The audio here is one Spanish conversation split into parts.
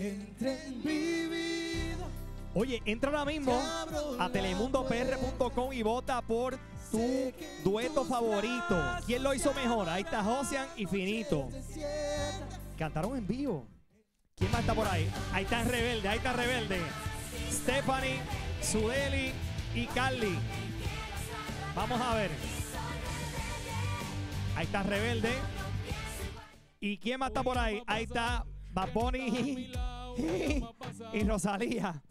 entre en mi vida. Oye, entra ahora mismo a telemundopr.com y vota por tu dueto favorito. ¿Quién lo hizo mejor? Ahí está Josian y Finito. Cantaron en vivo. ¿Quién más está por ahí? Ahí está Rebelde, ahí está Rebelde. Stephanie, Sudeli y Carly. Vamos a ver. Ahí está Rebelde. ¿Y quién más está por ahí? Ahí está Bad Bunny y Rosalía.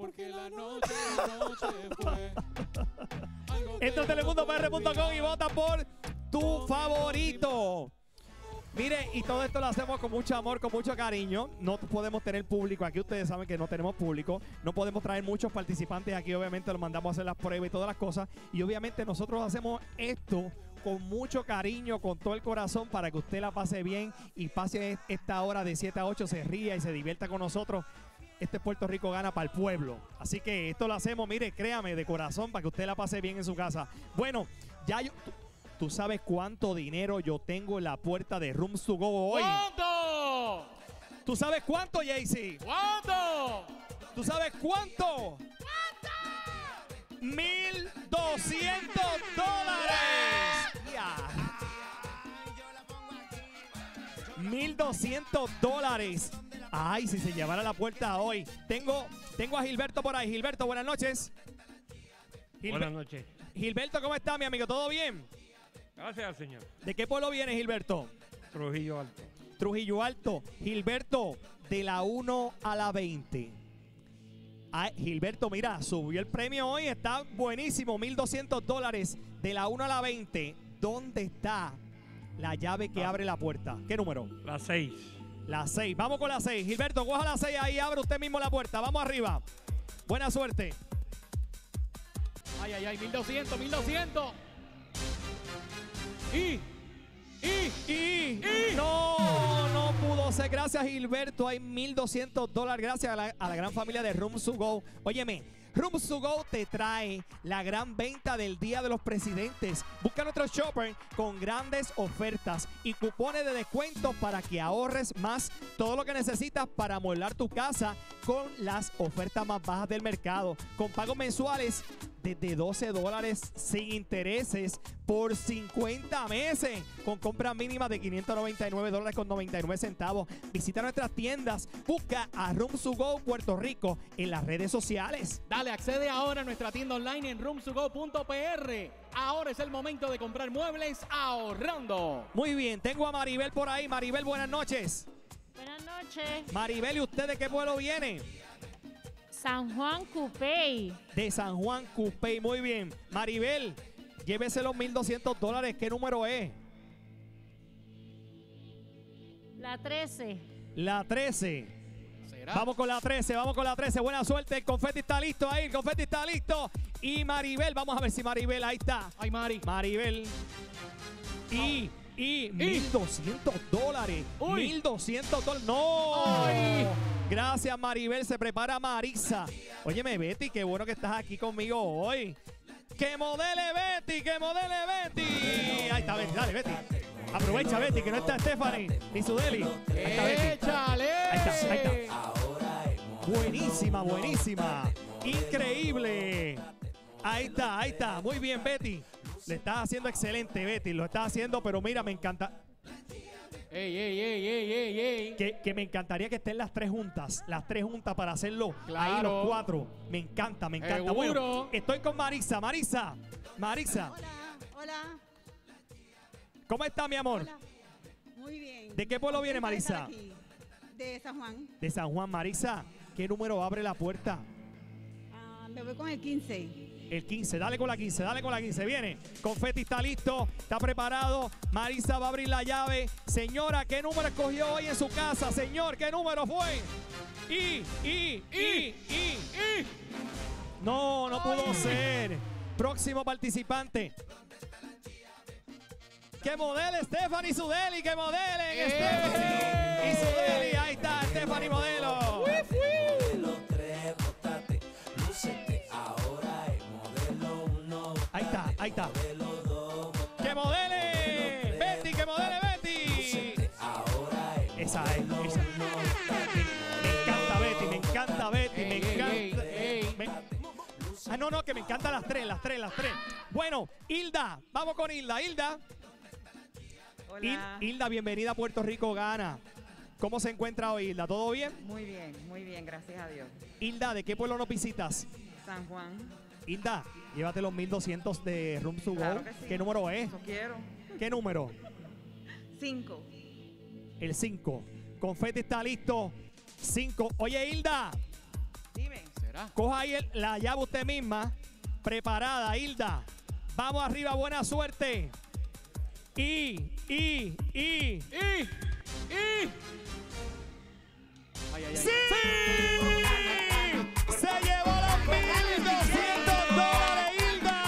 Entra a telemundopr.com y vota por tu favorito. Mire, y todo esto lo hacemos con mucho amor, con mucho cariño. No podemos tener público. Aquí ustedes saben que no tenemos público. No podemos traer muchos participantes aquí. Obviamente los mandamos a hacer las pruebas y todas las cosas. Y obviamente nosotros hacemos esto con mucho cariño, con todo el corazón, para que usted la pase bien y pase esta hora de 7 a 8, se ría y se divierta con nosotros. Este Puerto Rico gana para el pueblo. Así que esto lo hacemos, mire, créame, de corazón, para que usted la pase bien en su casa. Bueno, ya yo... ¿Tú sabes cuánto dinero yo tengo en la puerta de Rooms to Go hoy? ¿Cuánto? ¿Tú sabes cuánto, Jaycee? ¿Cuánto? ¿Tú sabes cuánto? $1,200. Yeah. $1,200. Ay, si se llevara la puerta hoy. Tengo a Gilberto por ahí. Gilberto, buenas noches. Buenas noches. Gilberto, ¿cómo está, mi amigo? ¿Todo bien? Gracias, señor. ¿De qué pueblo vienes, Gilberto? Trujillo Alto. Trujillo Alto. Gilberto, de la 1 a la 20. Ay, Gilberto, mira, subió el premio hoy. Está buenísimo. $1,200 de la 1 a la 20. ¿Dónde está la llave que abre la puerta? ¿Qué número? La 6. La 6. Vamos con la 6. Gilberto, coja la 6 ahí. Abre usted mismo la puerta. Vamos arriba. Buena suerte. Ay, ay, ay, 1,200, 1,200. No pudo ser. Gracias, Gilberto. Hay $1,200. Gracias a la gran familia de Rooms to Go. Óyeme, Rooms to Go te trae la gran venta del Día de los Presidentes. Busca nuestro shopper con grandes ofertas y cupones de descuento para que ahorres más. Todo lo que necesitas para amueblar tu casa con las ofertas más bajas del mercado. Con pagos mensuales desde $12 sin intereses por 50 meses, con compras mínimas de $599.99. Visita nuestras tiendas, busca a Rooms to Go Puerto Rico en las redes sociales. Dale, accede ahora a nuestra tienda online en roomstogo.pr. Ahora es el momento de comprar muebles ahorrando. Muy bien, tengo a Maribel por ahí. Maribel, buenas noches. Buenas noches. Maribel, ¿y usted de qué pueblo viene? San Juan Cupey. De San Juan Cupey, muy bien. Maribel, llévese los $1,200. ¿Qué número es? La 13. La 13. ¿Será? Vamos con la 13, vamos con la 13. Buena suerte, el confeti está listo ahí, el confeti está listo. Y Maribel, vamos a ver si Maribel, ahí está. Ay, Mari. Maribel. Y $1,200. Uy. $1,200. ¡No! Ay. Gracias, Maribel. Se prepara Marisa. Óyeme, Betty, qué bueno que estás aquí conmigo hoy. ¡Que modele Betty! ¡Que modele Betty! Ahí está Betty, dale, Betty. Aprovecha, Betty, que no está Stephanie ni Sudeli. Ahí está Betty. ¡Échale! Ahí está, ahí está. Buenísima, buenísima. Increíble. Ahí está, ahí está. Muy bien, Betty. Le estás haciendo excelente, Betty. Lo estás haciendo, pero mira, me encanta. ¡Ey, ey, ey, ey, ey, ey! Que me encantaría que estén las tres juntas. Las tres juntas para hacerlo. Claro. Ahí los cuatro. Me encanta, me encanta. Seguro. Bueno, estoy con Marisa. Marisa. Marisa. Hola, hola. ¿Cómo está, mi amor? Hola. Muy bien. ¿De qué pueblo viene, Contenta de Marisa? estar aquí. De San Juan. De San Juan. Marisa, ¿qué número abre la puerta? Me voy con el 15. El 15, dale con la 15, dale con la 15. Viene, confeti está listo, está preparado. Marisa va a abrir la llave. Señora, ¿qué número escogió hoy en su casa? Señor, ¿qué número fue? No, no pudo ser. Próximo participante. Que modele Stephanie Sudeli, que modelen Stephanie y Sudeli. Ahí está, Stephanie modelo. Ahí está, ahí está. ¡Que modele! ¡Betty, que modele Betty! Esa es, esa. Me encanta Betty, no, que me encantan las tres. Bueno, Hilda, vamos con Hilda. Hilda. Hola. Hilda, bienvenida a Puerto Rico Gana. ¿Cómo se encuentra hoy, Hilda? ¿Todo bien? Muy bien, gracias a Dios. Hilda, ¿de qué pueblo nos visitas? San Juan. Hilda, llévate los 1200 de Room to Go. Claro que sí. ¿Qué número es? Eso quiero. ¿Qué número? 5. El 5. Confeti está listo. 5. Oye, Hilda, Dime. ¿Será? coja ahí la llave usted misma. Preparada, Hilda. Vamos arriba, buena suerte. ¡Y! ¡Ay, ay, ay! ¡Sí! ¡Se llevó los $1,200, Hilda!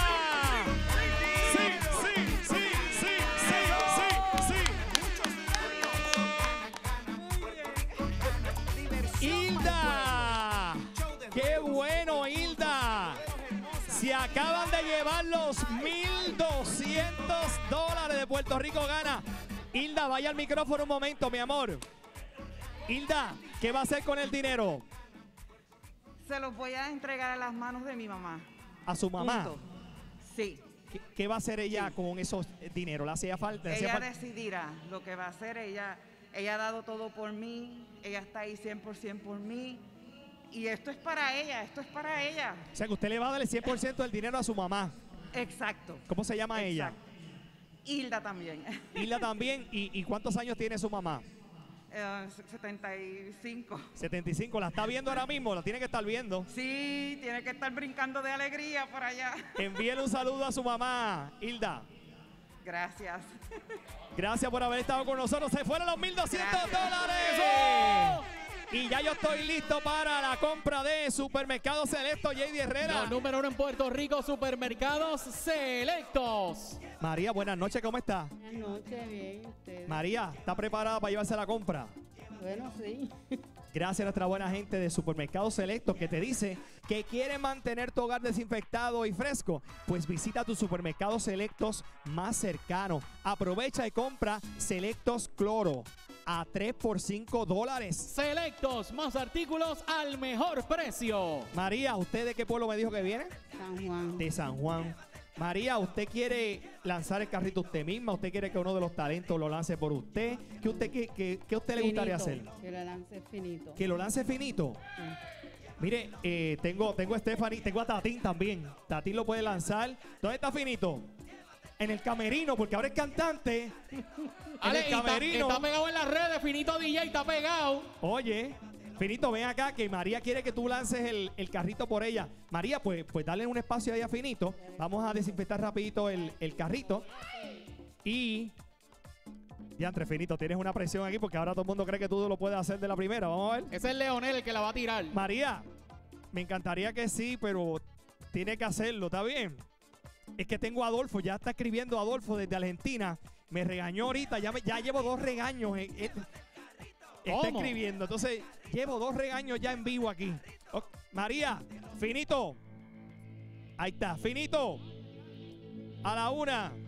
¡Sí! ¡Hilda! ¡Qué bueno, Hilda! Se acaban de llevar los $1,200 de Puerto Rico Gana. Hilda, vaya al micrófono un momento, mi amor. Hilda, ¿qué va a hacer con el dinero? Se los voy a entregar a las manos de mi mamá. ¿A su mamá? Punto. Sí. ¿Qué va a hacer ella con esos dinero? ¿Le hacía falta? ¿Le hacía Ella falta? decidirá lo que va a hacer. Ella ha dado todo por mí. Ella está ahí 100% por mí. Y esto es para ella, O sea, que usted le va a dar el 100% del dinero a su mamá. Exacto. ¿Cómo se llama ella? Exacto. Hilda también. Hilda también. ¿Y cuántos años tiene su mamá? 75. 75. ¿La está viendo ahora mismo? La tiene que estar viendo. Sí, tiene que estar brincando de alegría por allá. Envíele un saludo a su mamá, Hilda. Gracias. Gracias por haber estado con nosotros. Se fueron los $1,200. ¡Eso! Y ya yo estoy listo para la compra de Supermercado Selecto, JD Herrera. Los número 1 en Puerto Rico, Supermercados Selectos. María, buenas noches, ¿cómo está? Buenas noches, bien. ¿Ustedes? María, ¿está preparada para llevarse la compra? Bueno, sí. Gracias a nuestra buena gente de Supermercado Selecto que te dice que quiere mantener tu hogar desinfectado y fresco. Pues visita tus supermercados Selectos más cercano. Aprovecha y compra Selectos Cloro a 3 por $5. Selectos, más artículos al mejor precio. María, ¿usted de qué pueblo me dijo que viene? San Juan. De San Juan. María, ¿usted quiere lanzar el carrito usted misma? ¿Usted quiere que uno de los talentos lo lance por usted? ¿Qué a usted le gustaría hacer? Que lo lance finito. ¿Que lo lance finito? Sí. Mire, tengo a Stephanie, tengo a Tatín también. Tatín lo puede lanzar. ¿Dónde está Finito? En el camerino, porque ahora es cantante. En Ale, el y camerino. está pegado en las redes, Finito DJ está pegado. Oye, Finito, ven acá que María quiere que tú lances el carrito por ella. María, pues dale un espacio ahí a Finito. Vamos a desinfectar rapidito el carrito. Y... Ya, entre Finito, tienes una presión aquí porque ahora todo el mundo cree que tú lo puedes hacer de la primera. Vamos a ver. Ese es Leonel el que la va a tirar. María, me encantaría que sí, pero tiene que hacerlo, ¿está bien? Es que tengo a Adolfo, ya está escribiendo Adolfo desde Argentina. Me regañó ahorita, ya llevo 2 regaños. Está ¿Cómo? escribiendo, entonces llevo 2 regaños ya en vivo aquí. María, Finito. Ahí está, Finito. A la 1.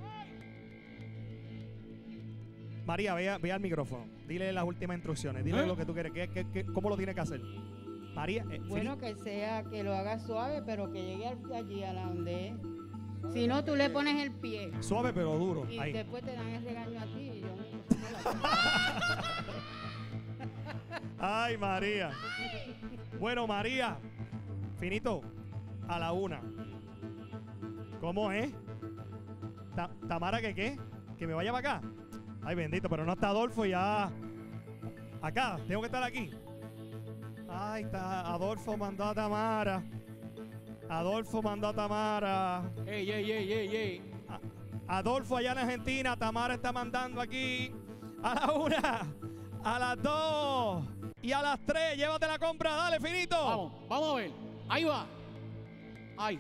María, ve al micrófono. Dile las últimas instrucciones. Dile lo que tú quieres. ¿Cómo lo tiene que hacer? María. Bueno, que lo haga suave, pero que llegue allí a la donde es. Si no, tú le pones el pie. Suave pero duro. Y Ahí. después te dan el regaño a ti. Y yo Ay, María. Bueno, María. Finito. A la 1. ¿Cómo es? ¿Tamara qué? ¿Que me vaya para acá? Ay, bendito, pero no está Adolfo ya. Acá, tengo que estar aquí. Ay, está. Adolfo mandó a Tamara. Ey. Adolfo allá en Argentina. Tamara está mandando aquí. A la 1, a las 2 y a las 3. Llévate la compra. Dale, Finito. Vamos a ver. Ahí va. Ay.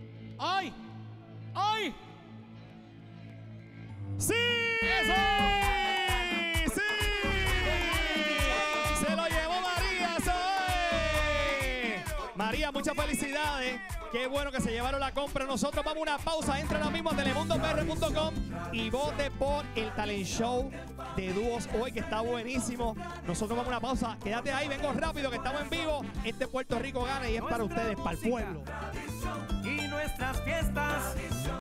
¡Sí! ¡Eso! ¡Sí! ¡Se lo llevó María! ¡Eso es! María, muchas felicidades. Qué bueno que se llevaron la compra. Nosotros vamos a una pausa. Entra ahora mismo a telemundopr.com y vote por el talent show de dúos hoy, que está buenísimo. Nosotros vamos a una pausa. Quédate ahí, vengo rápido que estamos en vivo. Este Puerto Rico Gana y es para ustedes, para el pueblo. Y nuestras fiestas.